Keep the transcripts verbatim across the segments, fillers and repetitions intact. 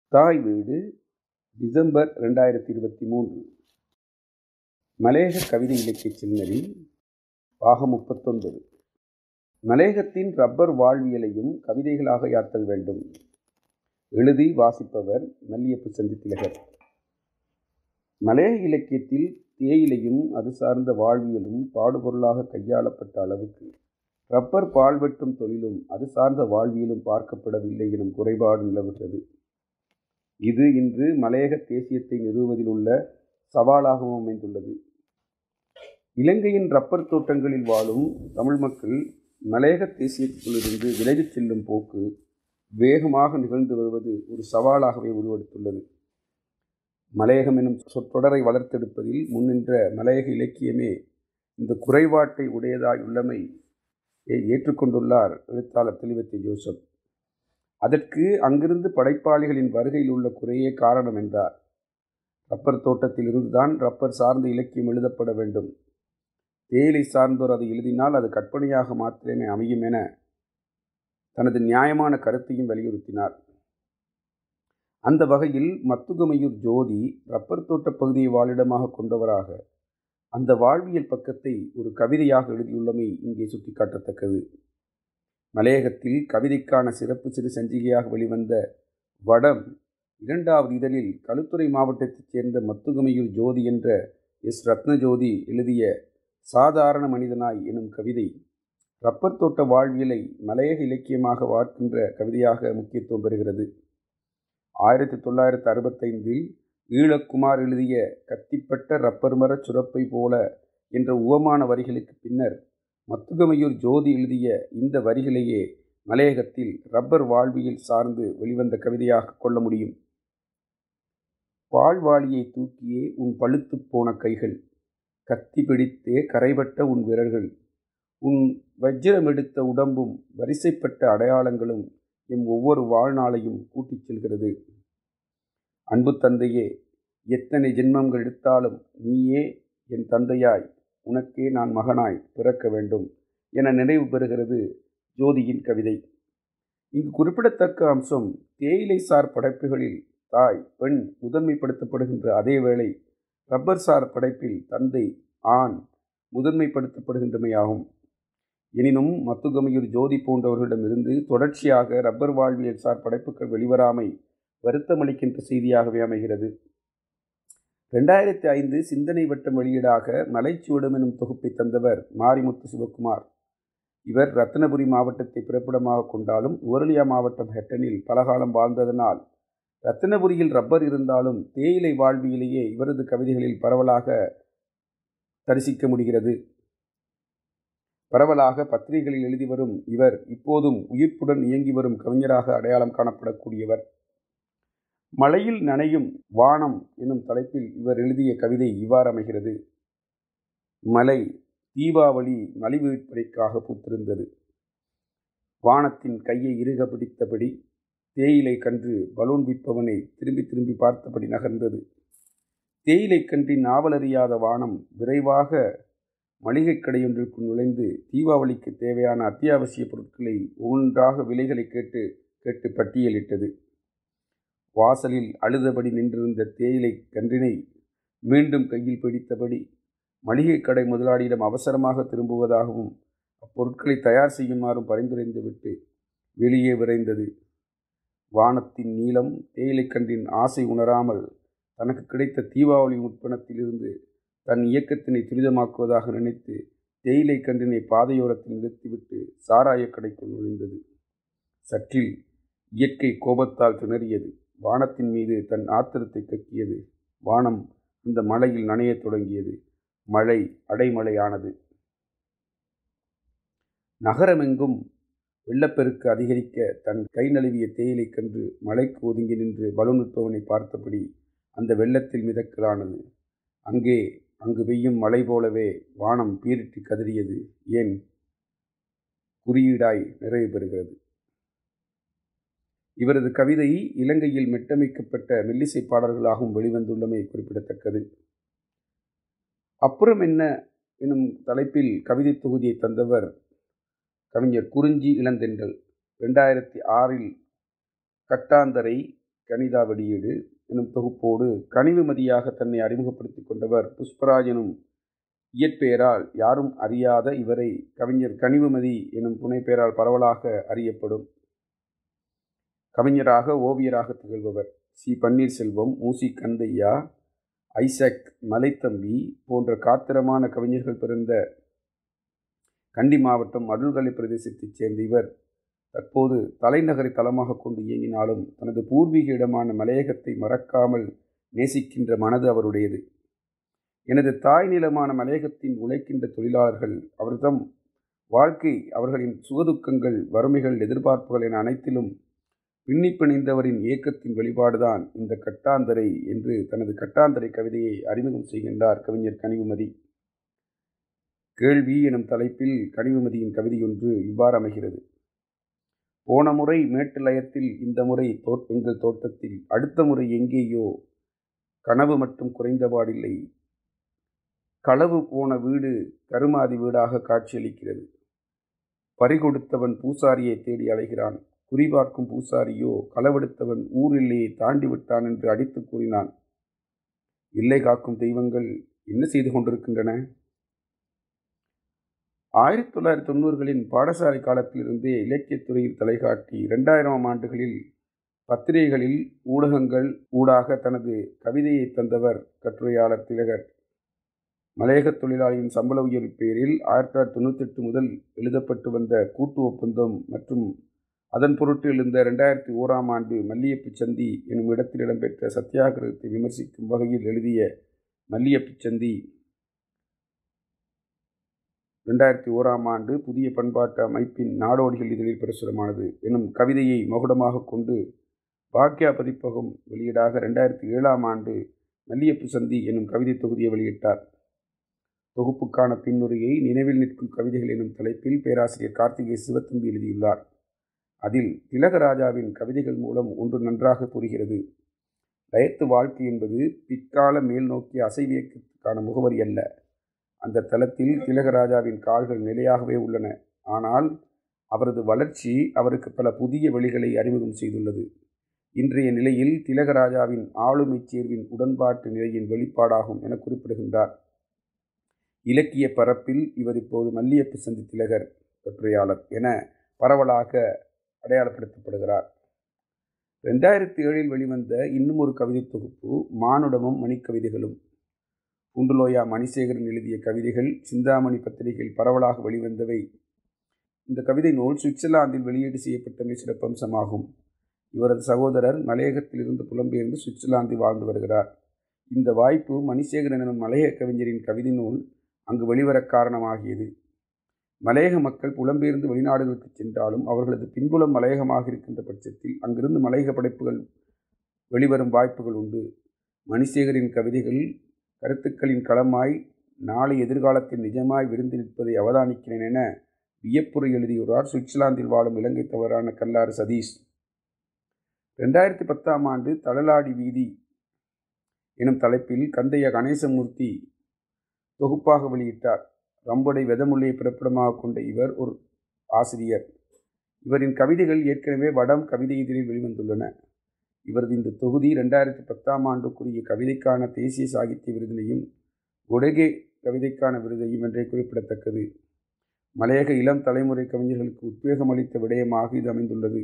தாய் வீடு டிசம்பர் ரெண்டாயிரத்தி இருபத்தி மூன்று. மலையக கவிதை இலக்கிய சின்னரி பாகம் முப்பத்தொன்பது. மலையகத்தின் ரப்பர் வாழ்வியலையும் கவிதைகளாக யாத்தல் வேண்டும். எழுதி வாசிப்பவர் மல்லியப்பு சந்தித்திலகர். மலையக இலக்கியத்தில் தேயிலையும் அது சார்ந்த வாழ்வியலும் பாடுபொருளாக கையாளப்பட்ட அளவுக்கு ரப்பர் பால்வெட்டும் தொழிலும் அது சார்ந்த வாழ்வியலும் பார்க்கப்படவில்லை எனும் குறைபாடு நிலவுகிறது. இது இன்று மலையக தேசியத்தை நிறுவுவதில் உள்ள சவாலாகவும் அமைந்துள்ளது. இலங்கையின் ரப்பர் தோட்டங்களில் வாழும் தமிழ் மக்கள் மலையக தேசியத்திலிருந்து விலகிச் செல்லும் போக்கு வேகமாக நிகழ்ந்து வருவது ஒரு சவாலாகவே உருவெடுத்துள்ளது. மலையகம் எனும் சொற்றொடரை வளர்த்தெடுப்பதில் முன்னின்ற மலையக இலக்கியமே இந்த குறைபாட்டை உடையதாய் உள்ளமை ஏற்றுக்கொண்டுள்ளார் எழுத்தாளர் தெளிவத்தை ஜோசப். அதற்கு அங்கிருந்து படைப்பாளிகளின் வருகையில் உள்ள குறையே காரணம் என்றார். ரப்பர் தோட்டத்தில் இருந்துதான் ரப்பர் சார்ந்த இலக்கியம் எழுதப்பட வேண்டும். தேயிலை சார்ந்தோர் அதை எழுதினால் அது கற்பனையாக மாத்திரமே அமையும் என தனது நியாயமான கருத்தையும் வலியுறுத்தினார். அந்த வகையில் மத்துகமையூர் ஜோதி ரப்பர் தோட்ட பகுதியை வாழிடமாக கொண்டவராக அந்த வாழ்வியல் பக்கத்தை ஒரு கவிதையாக எழுதியுள்ளமை இங்கே சுட்டிக்காட்டத்தக்கது. மலையகத்தில் கவிதைக்கான சிறப்பு சிறு சஞ்சிகையாக வெளிவந்த வடம் இரண்டாவது இதழில் களுத்துறை மாவட்டத்தைச் சேர்ந்த மத்துகமையூர் ஜோதி என்ற எஸ் ரத்னஜோதி எழுதிய சாதாரண மனிதனாய் எனும் கவிதை ரப்பர் தோட்ட வாழ்வியலை மலையக இலக்கியமாக வார்க்கின்ற கவிதையாக முக்கியத்துவம் பெறுகிறது. ஆயிரத்தி தொள்ளாயிரத்தி அறுபத்தைந்தில் ஈழக்குமார் எழுதிய கத்திப்பட்ட ரப்பர் மரச் சுரப்பை போல என்ற உவமான வரிகளுக்கு பின்னர் மத்துகமையூர் ஜோதி எழுதிய இந்த வரிகளையே மலையகத்தில் ரப்பர் வாழ்வியல் சார்ந்து வெளிவந்த கவிதையாக கொள்ள முடியும். பால்வாளியை தூக்கியே உன் பழுத்து போன கைகள், கத்தி பிடித்தே கரைபட்ட உன் விரல்கள், உன் வஜ்ரமெடுத்த உடம்பும் வரிசைப்பட்ட அடையாளங்களும் எம் ஒவ்வொரு வாழ்நாளையும் கூட்டிச் செல்கிறது. அன்பு தந்தையே, எத்தனை ஜென்மங்கள் எடுத்தாலும் நீயே என் தந்தையாய், உனக்கே நான் மகனாய் பிறக்க வேண்டும் என நினைவு பெறுகிறது ஜோதியின் கவிதை. இங்கு குறிப்பிடத்தக்க அம்சம் தேயிலை சார் படைப்புகளில் தாய் பெண் முதன்மைப்படுத்தப்படுகின்ற அதே வேளை ரப்பர் சார் படைப்பில் தந்தை ஆண் முதன்மைப்படுத்தப்படுகின்றமையாகும். எனினும் மத்துகமையூர் ஜோதி போன்றவர்களிடமிருந்து தொடர்ச்சியாக ரப்பர் வாழ்வியல் சார் படைப்புகள் வெளிவராமை வருத்தமளிக்கின்ற செய்தியாகவே அமைகிறது. ரெண்டாயிரத்தி ஐந்து சிந்தனை வட்டம் வெளியீடாக மலைச்சுவடம் எனும் தொகுப்பை தந்தவர் மாரிமுத்து சிவகுமார். இவர் ரத்தினபுரி மாவட்டத்தை பிறப்பிடமாக கொண்டாலும் நுவரெலியா மாவட்டம் ஹெட்டனில் பலகாலம் வாழ்ந்ததனால் ரத்தினபுரியில் ரப்பர் இருந்தாலும் தேயிலை வாழ்வியலையே இவரது கவிதைகளில் பரவலாக தரிசிக்க முடிகிறது. பரவலாக பத்திரிகைகளில் எழுதி வரும் இவர் இப்போதும் உயிர்ப்புடன் இயங்கி வரும் கவிஞராக அடையாளம் காணப்படக்கூடியவர். மழையில் நனையும் வானம் எனும் தலைப்பில் இவர் எழுதிய கவிதை இவ்வாறு அமைகிறது. மலை தீபாவளி மலிவு விற்பனைக்காக பூத்திருந்தது. வானத்தின் கையை இறுக பிடித்தபடி தேயிலை கன்று பலூன் விற்பவனை திரும்பி திரும்பி பார்த்தபடி நகர்ந்தது. தேயிலை கன்றின் நாவலறியாத வானம் விரைவாக மளிகை கடையொன்றிற்குள் நுழைந்து தீபாவளிக்கு தேவையான அத்தியாவசிய பொருட்களை ஒன்றாக விலைகளை கேட்டு கேட்டு பட்டியலிட்டது. வாசலில் அழுதபடி நின்றிருந்த தேயிலை கன்றினை மீண்டும் கையில் பிடித்தபடி மளிகை கடை முதலாளியிடம் அவசரமாக திரும்புவதாகவும் அப்பொருட்களை தயார் செய்யுமாறும் பரிந்துரைந்துவிட்டு வெளியே விரைந்தது. வானத்தின் நீளம் தேயிலை கன்றின் ஆசை உணராமல் தனக்கு கிடைத்த தீபாவளி உட்பணத்திலிருந்து தன் இயக்கத்தினை துரிதமாக்குவதாக நினைத்து தேயிலை கன்றினை பாதையோரத்தில் நிறுத்திவிட்டு சாராய கடைக்குள் நுழைந்தது. சற்றில் இயற்கை கோபத்தால் திணறியது. வானத்தின் மீது தன் ஆத்திரத்தை கக்கியது. வானம் அந்த மழையில் நனையத் தொடங்கியது. மழை அடைமழையானது. நகரமெங்கும் வெள்ளப்பெருக்கு அதிகரிக்க தன் கை நழுவிய தேயிலை கன்று மழைக்கு ஒதுங்கி நின்று பலூன் விற்பவனை பார்த்தபடி அந்த வெள்ளத்தில் மிதக்கலானது. அங்கே அங்கு பெய்யும் மழை போலவே வானம் பீரிட்டு கதறியது. ஏன் குறியீடாய் நிறைவு பெறுகிறது. இவரது கவிதை இலங்கையில் மெட்டமைக்கப்பட்ட மெல்லிசை பாடல்களாகவும் வெளிவந்துள்ளமை குறிப்பிடத்தக்கது. அப்புறம் என்ன எனும் தலைப்பில் கவிதை தொகுதியை தந்தவர் கவிஞர் குறிஞ்சி இளந்தென்றல். ரெண்டாயிரத்தி ஆறில் கட்டாந்தரை கணிதா வெளியீடு எனும் தொகுப்போடு கனிவுமதியாக தன்னை அறிமுகப்படுத்திக் கொண்டவர் புஷ்பராஜ் எனும் இயற்பெயரால் யாரும் அறியாத இவரை கவிஞர் கனிவுமதி எனும் புனைப்பெயரால் பரவலாக அறியப்படும். கவிஞராக ஓவியராக திகழ்பவர். சி. பன்னீர்செல்வம், மூசி கந்தையா, ஐசக், மலைத்தம்பி போன்ற காத்திரமான கவிஞர்கள் பிறந்த கண்டி மாவட்டம் அருள்கலை பிரதேசத்தைச் சேர்ந்த இவர் தற்போது தலைநகரை தளமாக கொண்டு இயங்கினாலும் தனது பூர்வீக இடமான மலையகத்தை மறக்காமல் நேசிக்கின்ற மனது அவருடையது. எனது தாய் நிலமான மலையகத்தின் உழைக்கின்ற தொழிலாளர்கள் அவர்தம் வாழ்க்கை, அவர்களின் சுகதுக்கங்கள், வறுமைகள், எதிர்பார்ப்புகள் என அனைத்திலும் பின்னி பிணைந்தவரின் இயக்கத்தின் வெளிப்பாடுதான் இந்த கட்டாந்தரை என்று தனது கட்டாந்தரை கவிதையை அறிமுகம் செய்கின்றார் கவிஞர் கனிவுமதி. கேள்வி எனும் தலைப்பில் கனிவுமதியின் கவிதையொன்று இவ்வாறு அமைகிறது. போன முறை மேட்டு லயத்தில், இந்த முறை தோ எங்கள் தோட்டத்தில், அடுத்த முறை எங்கேயோ, கனவு மட்டும் குறைந்தபாடில்லை. களவு போன வீடு கருமாதி வீடாக காட்சியளிக்கிறது. பறிகொடுத்தவன் பூசாரியை தேடி அலைகிறான். குறிபார்க்கும் பூசாரியோ களவெடுத்தவன் ஊர் எல்லையை தாண்டி விட்டான் என்று அடித்து கூறினான். எல்லை காக்கும் தெய்வங்கள் என்ன செய்து கொண்டிருக்கின்றன? ஆயிரத்தி தொள்ளாயிரத்தி தொண்ணூறுகளின் பாடசாலை காலத்திலிருந்தே இலக்கியத்துறையில் தலைகாட்டி இரண்டாயிரம் ஆண்டுகளில் பத்திரிகைகளில், ஊடகங்கள் ஊடாக தனது கவிதையை தந்தவர் கட்டுரையாளர் திலகர். மலையக தொழிலாளியின் சம்பள உயர்வு பேரில் ஆயிரத்தி தொள்ளாயிரத்தி தொண்ணூற்றி எட்டு முதல் எழுதப்பட்டு வந்த கூட்டு ஒப்பந்தம் மற்றும் அதன் பொருட்டு எழுந்த இரண்டாயிரத்தி ஓராம் ஆண்டு மல்லியப்பு சந்தி எனும் இடத்தில் இடம்பெற்ற சத்தியாகிரகத்தை விமர்சிக்கும் வகையில் எழுதிய மல்லியப்பு சந்தி இரண்டாயிரத்தி ஓராம் ஆண்டு புதிய பண்பாட்டு அமைப்பின் நாடோடிகள் இதழில் பிரசுரமானது எனும் கவிதையை மகுடமாக கொண்டு பாக்யா பதிப்பகம் வெளியீடாக இரண்டாயிரத்தி ஏழாம் ஆண்டு மல்லியப்பு சந்தி எனும் கவிதை தொகுதியை வெளியிட்டார். தொகுப்புக்கான பின்னுரையை நினைவில் நிற்கும் கவிதைகள் எனும் தலைப்பில் பேராசிரியர் கார்த்திகேய சிவத்தம்பி எழுதியுள்ளார். அதில் திலகராஜாவின் கவிதைகள் மூலம் ஒன்று நன்றாக புரிகிறது. லயத்து வாழ்க்கை என்பது பிற்கால மேல் நோக்கிய அசைவியக்கத்துக்கான முகவரி அல்ல. அந்த தளத்தில் திலகராஜாவின் கால்கள் நிலையாகவே உள்ளன. ஆனால் அவரது வளர்ச்சி அவருக்கு பல புதிய வழிகளை அறிமுகம் செய்துள்ளது. இன்றைய நிலையில் திலகராஜாவின் ஆளுமை சேர்வின் உடன்பாட்டு நிலையின் வெளிப்பாடாகும் என குறிப்பிடுகின்றார். இலக்கிய பரப்பில் இவர் இப்போது மல்லியப்பு சந்தி திலகர் கட்டுரையாளர் என பரவலாக அடையாளப்படுத்தப்படுகிறார். ரெண்டாயிரத்தி ஏழில் வெளிவந்த இன்னும் ஒரு கவிதை தொகுப்பு மானுடமும் மணிக்கவிதைகளும். குண்டுலோயா மணிசேகரன் எழுதிய கவிதைகள் சிந்தாமணி பத்திரிகையில் பரவலாக வெளிவந்தவை. இந்த கவிதை நூல் சுவிட்சர்லாந்தில் வெளியீடு செய்யப்பட்டமை சிறப்பம்சமாகும். இவரது சகோதரர் மலையகத்திலிருந்து புலம்பெயர்ந்து சுவிட்சர்லாந்தில் வாழ்ந்து வருகிறார். இந்த வாய்ப்பு மணிசேகரன் எனும் மலையக கவிஞரின் கவிதை நூல் அங்கு வெளிவர காரணமாகியது. மலையக மக்கள் புலம்பெயர்ந்து வெளிநாடுகளுக்கு சென்றாலும் அவர்களது பின்புலம் மலையகமாக இருக்கின்ற பட்சத்தில் அங்கிருந்து மலையக படைப்புகள் வெளிவரும் வாய்ப்புகள் உண்டு. மணிசேகரின் கவிதைகள் கருத்துக்களின் களமாய் நாளை எதிர்காலத்தில் நிஜமாய் விருந்து நிற்பதை அவதானிக்கிறேன் என வியப்புரை எழுதியுள்ளார் சுவிட்சர்லாந்தில் வாழும் இலங்கை தவறான கல்லாறு சதீஷ். ரெண்டாயிரத்தி பத்தாம் ஆண்டு தளலாடி வீதி எனும் தலைப்பில் கந்தையா கணேசமூர்த்தி தொகுப்பாக வெளியிட்டார். ரம்பொடை வெதமுல்லையை பிறப்பிடமாக கொண்ட இவர் ஒரு ஆசிரியர். இவரின் கவிதைகள் ஏற்கனவே வடம் கவிதை இதழில் வெளிவந்துள்ளன. இவரது இந்த தொகுதி ரெண்டாயிரத்தி பத்தாம் ஆண்டுக்குரிய கவிதைக்கான தேசிய சாகித்ய விருதினையும் கொடகே கவிதைக்கான விருதையும் என்றே குறிப்பிடத்தக்கது. மலையக இளம் தலைமுறை கவிஞர்களுக்கு உத்வேகம் அளித்த விடயமாக இது அமைந்துள்ளது.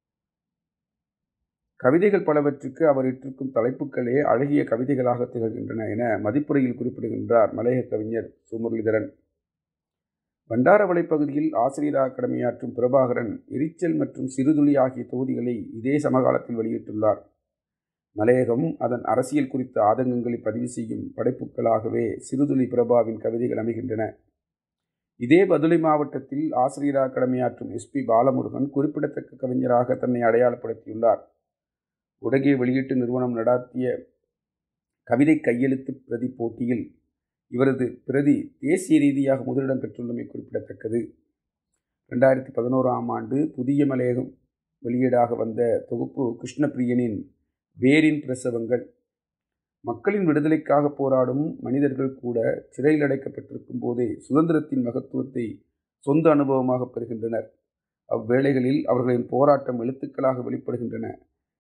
கவிதைகள் பலவற்றுக்கு அவர் இட்டிருக்கும் தலைப்புகளே அழகிய கவிதைகளாக திகழ்கின்றன என மதிப்புரையில் குறிப்பிடுகின்றார் மலையக கவிஞர் சுமுரளிதரன். வண்டாரவளை பகுதியில் ஆசிரியராக கடமையாற்றும் பிரபாகரன் எரிச்சல் மற்றும் சிறுதுளி ஆகிய தொகுதிகளை இதே சமகாலத்தில் வெளியிட்டுள்ளார். மலையகம் அதன் அரசியல் குறித்த ஆதங்கங்களை பதிவு செய்யும் படைப்புகளாகவே சிறுதுளி பிரபாவின் கவிதைகள் அமைகின்றன. இதே பதுளை மாவட்டத்தில் ஆசிரியராக கடமையாற்றும் எஸ் பி பாலமுருகன் குறிப்பிடத்தக்க கவிஞராக தன்னை அடையாளப்படுத்தியுள்ளார். உடகே வெளியீட்டு நிறுவனம் நடாத்திய கவிதை கையெழுத்து பிரதி போட்டியில் இவரது பிரதி தேசிய ரீதியாக முதலிடம் பெற்றுள்ளமை குறிப்பிடத்தக்கது. ரெண்டாயிரத்தி பதினோராம் ஆண்டு புதிய மலையகம் வெளியீடாக வந்த தொகுப்பு கிருஷ்ணபிரியனின் வேரின் பிரசவங்கள். மக்களின் விடுதலைக்காக போராடும் மனிதர்கள் கூட சிறையில் அடைக்கப்பட்டிருக்கும் போதே சுதந்திரத்தின் மகத்துவத்தை சொந்த அனுபவமாக பெறுகின்றனர். அவ்வேளைகளில் அவர்களின் போராட்டம் எழுத்துக்களாக வெளிப்படுகின்றன.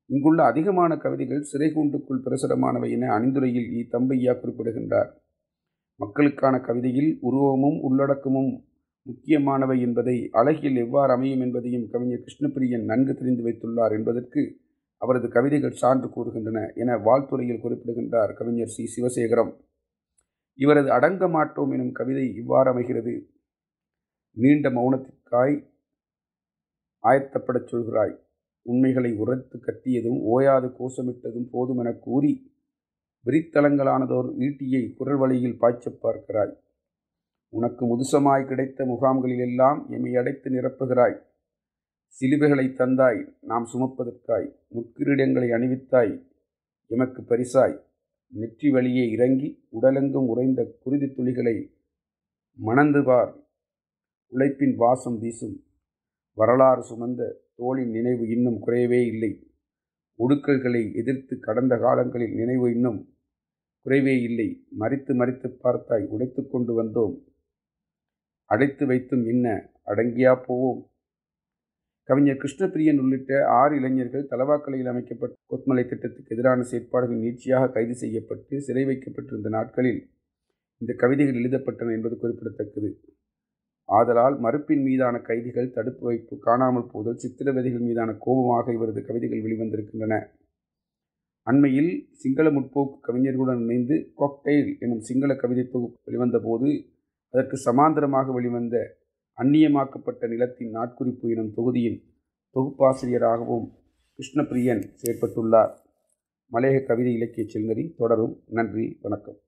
இங்குள்ள அதிகமான கவிதைகள் சிறைகூண்டுக்குள் பிரசுரமானவை என அணிந்துரையில் இ தம்பையா குறிப்பிடுகின்றார். மக்களுக்கான கவிதையில் உருவமும் உள்ளடக்கமும் முக்கியமானவை என்பதை அழகியல் எவ்வாறு அமையும் என்பதையும் கவிஞர் கிருஷ்ணபிரியன் நன்கு தெரிந்து வைத்துள்ளார் என்பதற்கு அவரது கவிதைகள் சான்று கூறுகின்றன என வாழ்த்துறையில் குறிப்பிடுகின்றார் கவிஞர் சி சிவசேகரம். இவரது அடங்க மாட்டோம் எனும் கவிதை இவ்வாறு அமைகிறது. நீண்ட மௌனத்திற்காய் ஆயத்தப்படச் சொல்கிறாய், உண்மைகளை உரத்து கட்டியதும் ஓயாது கோஷமிட்டதும் போதுமென கூறி விரித்தலங்களானதோர் ஈட்டியை குரல் வழியில் பாய்ச்சப் பார்க்கிறாய். உனக்கு முதுசமாய் கிடைத்த முகாம்களிலெல்லாம் எம்மை அடைத்து நிரப்புகிறாய். சிலுவைகளை தந்தாய் நாம் சுமப்பதற்காய், முட்கிரீடங்களை அணிவித்தாய் எமக்கு பரிசாய். நெற்றி வழியே இறங்கி உடலெங்கும் உறைந்த குருதி துளிகளை மணந்து பார், உழைப்பின் வாசம் வீசும். வரலாறு சுமந்த தோளின் நினைவு இன்னும் குறையவே இல்லை. ஒடுக்கல்களை எதிர்த்து கடந்த காலங்களில் நினைவு இன்னும் குறைவே இல்லை. மறித்து மறித்து பார்த்தாய், உடைத்து கொண்டு வந்தோம். அடைத்து வைத்தும் இன்ன அடங்கியா போவோம். கவிஞர் கிருஷ்ணபிரியன் உள்ளிட்ட ஆறு இளைஞர்கள் தலவாக்கலையில் அமைக்கப்பட்ட கொத்மலை திட்டத்துக்கு எதிரான செயற்பாடுகள் நீட்சியாக கைது செய்யப்பட்டு சிறை வைக்கப்பட்டிருந்த நாட்களில் இந்த கவிதைகள் எழுதப்பட்டன என்பது குறிப்பிடத்தக்கது. ஆதலால் மறுப்பின் மீதான கைதிகள், தடுப்பு வைப்பு, காணாமல் போதல், சித்திரவதைகள் மீதான கோபமாக இவரது கவிதைகள் வெளிவந்திருக்கின்றன. அண்மையில் சிங்கள முற்போக்கு கவிஞர்களுடன் இணைந்து காக்டெயில் எனும் சிங்கள கவிதை தொகுப்பு வெளிவந்த போது அதற்கு சமாந்தரமாக வெளிவந்த அந்நியமாக்கப்பட்ட நிலத்தின் நாட்குறிப்பு எனும் தொகுதியின் தொகுப்பாசிரியராகவும் கிருஷ்ணபிரியன் செயற்பட்டுள்ளார். மலையக கவிதை இலக்கிய செல்நெறி தொடரும். நன்றி, வணக்கம்.